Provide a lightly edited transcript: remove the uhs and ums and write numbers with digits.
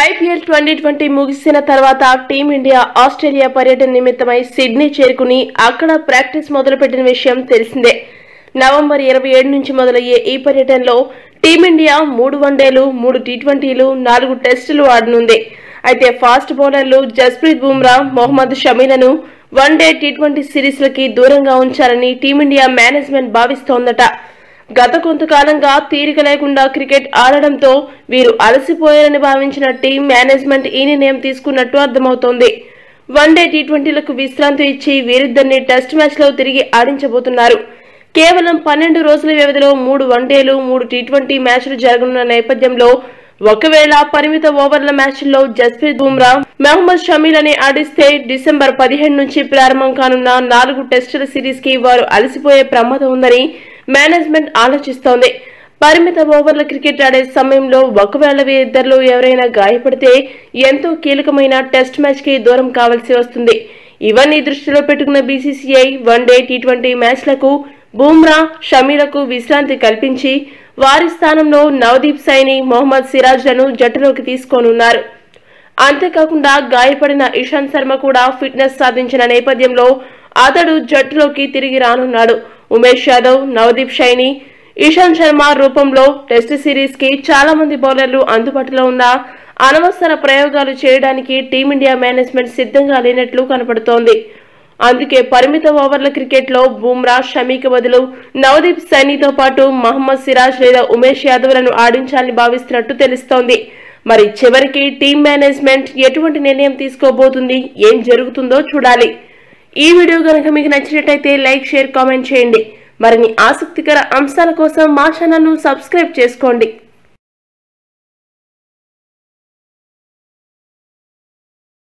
IPL 2020 ముగిసిన తర్వాత team India Australia పర్యటన నిమిత్తమై సిడ్నీ చేరుకుని అక్కడ ప్రాక్టీస్ మొదలుపెట్టిన విషయం తెలిసిందే. నవంబర్ 27 నుంచి మొదలయ్యే ఈ పర్యటనలో టీమిండియా 3 వన్డేలు, 3 టీ20లు, 4 టెస్టులు ఆడనుంది. అయితే ఫాస్ట్ బౌలర్లు జస్ప్రీత్ బుమ్రా, మొహమ్మద్ షమీలను వన్డే టీ20 సిరీస్లకి దూరంగా ఉంచాలని టీమిండియా మేనేజ్మెంట్ భావిస్తోందట. గత కొంతకాలంగా తీరిక లేకుండా క్రికెట్ ఆడడంతో వీరు అలసిపోయారని భావించిన టీం మేనేజ్మెంట్ ఈ నిర్ణయం తీసుకున్నట్టు అర్థమవుతోంది. వన్డే టీ20లకు విశ్రాంతి ఇచ్చి వీరిద్దరిని టెస్ట్ మ్యాచ్లో తిరిగి ఆడించబోతున్నారు. కేవలం 12 రోజుల వ్యవధిలో 3 వన్డేలు, 3 టీ20 మ్యాచ్లు జరగనున్న నేపథ్యంలో ఒకవేళ పరిమిత ఓవర్ల మ్యాచ్ల్లో జస్ప్రీత్ బుమ్రా, మొహమ్మద్ షమీలని ఆడిస్తే డిసెంబర్ 15 నుంచి ప్రారంభం కానున్న 4 టెస్టుల సిరీస్ కి వారు అలసిపోయే ప్రమాదం ఉందని మేనేజ్మెంట్ ఆలోచిస్తోంది. పరిమిత ఓవర్ల క్రికెట్ ఆడే సమయంలో ఒకవేళ వీరిద్దరిలో ఎవరైనా గాయపడితే ఎంతో కీలకమైన టెస్ట్ మ్యాచ్ కి దూరం కావాల్సి వస్తుంది. ఇవన్నీ దృష్టిలో పెట్టుకున్న బీసీసీఐ వన్డే టీ20 మ్యాచ్లకు బుమ్రా, షమీలకు విశ్రాంతి కల్పించి వారి స్థానంలో నవదీప్ సైని, మొహమ్మద్ సిరాజ్లను జట్టులోకి తీసుకోనున్నారు. అంతేకాకుండా గాయపడిన ఇషాంత్ శర్మ కూడా ఫిట్నెస్ సాధించిన నేపథ్యంలో అతడు జట్టులోకి తిరిగి రానున్నాడు. ఉమేష్ యాదవ్, నవదీప్ సైని, ఇషాంత్ శర్మ రూపంలో టెస్ట్ సిరీస్ కి చాలా మంది బౌలర్లు అందుబాటులో ఉన్న అనవసర ప్రయోగాలు చేయడానికి టీమిండియా మేనేజ్మెంట్ సిద్ధంగా లేనట్లు కనపడుతోంది. అందుకే పరిమిత ఓవర్ల క్రికెట్ లో బుమ్రా, షమీకి బదులు నవదీప్ సైనితో పాటు మహమ్మద్ సిరాజ్ లేదా ఉమేష్ యాదవ్లను ఆడించాలని భావిస్తున్నట్టు తెలుస్తోంది. మరి చివరికి టీం మేనేజ్మెంట్ ఎటువంటి నిర్ణయం తీసుకోబోతుంది, ఏం జరుగుతుందో చూడాలి. ఈ వీడియో కనుక మీకు నచ్చినట్లయితే లైక్, షేర్, కామెంట్ చేయండి. మరిన్ని ఆసక్తికర అంశాల కోసం మా ఛానల్ను సబ్స్క్రైబ్ చేసుకోండి.